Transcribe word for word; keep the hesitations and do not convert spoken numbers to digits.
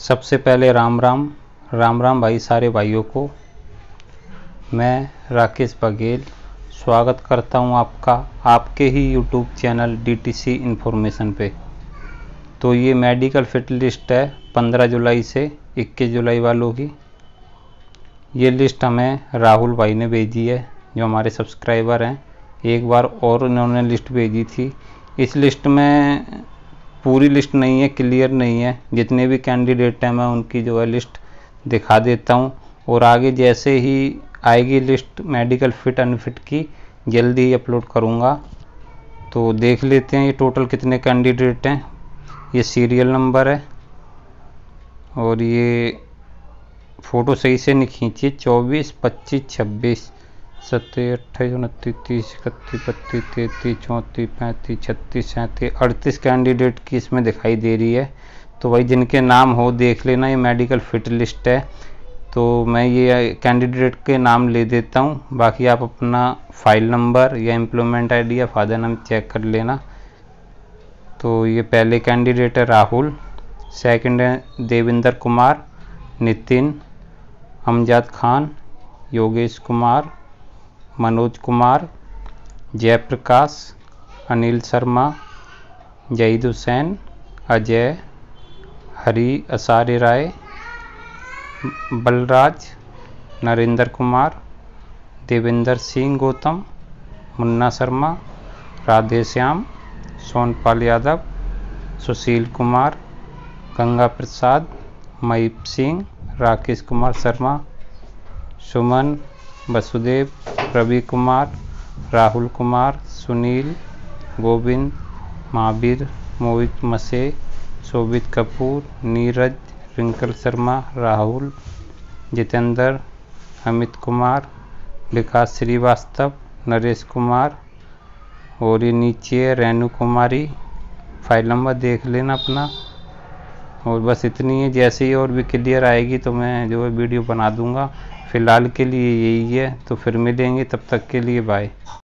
सबसे पहले राम राम राम राम भाई सारे भाइयों को। मैं राकेश बघेल स्वागत करता हूं आपका आपके ही यूट्यूब चैनल डीटीसी इन्फॉर्मेशन पे। तो ये मेडिकल फिट लिस्ट है पंद्रह जुलाई से इक्कीस जुलाई वालों की। ये लिस्ट हमें राहुल भाई ने भेजी है जो हमारे सब्सक्राइबर हैं। एक बार और उन्होंने लिस्ट भेजी थी। इस लिस्ट में पूरी लिस्ट नहीं है, क्लियर नहीं है। जितने भी कैंडिडेट हैं मैं उनकी जो है लिस्ट दिखा देता हूं और आगे जैसे ही आएगी लिस्ट मेडिकल फिट अनफिट की जल्दी ही अपलोड करूंगा। तो देख लेते हैं ये टोटल कितने कैंडिडेट हैं। ये सीरियल नंबर है और ये फ़ोटो सही से नहीं खींची। चौबीस पच्चीस छब्बीस सत्ताईस अट्ठाईस उनतीस तीस इकतीस बत्तीस तैंतीस चौंतीस पैंतीस छत्तीस सैंतीस अड़तीस कैंडिडेट की इसमें दिखाई दे रही है। तो भाई जिनके नाम हो देख लेना। ये मेडिकल फिट लिस्ट है तो मैं ये कैंडिडेट के नाम ले देता हूँ। बाकी आप अपना फाइल नंबर या एम्प्लॉयमेंट आईडी या फादर नाम चेक कर लेना। तो ये पहले कैंडिडेट है राहुल, सेकंड है देवेंद्र कुमार, नितिन, अमजद खान, योगेश कुमार, मनोज कुमार, जयप्रकाश, अनिल शर्मा, जहीद हुसैन, अजय, हरी असारे राय, बलराज, नरेंद्र कुमार, देवेंद्र सिंह गौतम, मुन्ना शर्मा, राधेश्याम, सोनपाल यादव, सुशील कुमार, गंगा प्रसाद, महीप सिंह, राकेश कुमार शर्मा, सुमन, वसुदेव, रवि कुमार, राहुल कुमार, सुनील, गोविंद, महावीर, मोहित मसे, शोभित कपूर, नीरज, रिंकल शर्मा, राहुल, जितेंद्र, अमित कुमार, विकास श्रीवास्तव, नरेश कुमार और ये नीचे है रेणु कुमारी। फाइल नंबर देख लेना अपना। और बस इतनी है। जैसे ही और भी क्लियर आएगी तो मैं जो है वीडियो बना दूंगा। फ़िलहाल के लिए यही है। तो फिर मिलेंगे, तब तक के लिए बाय।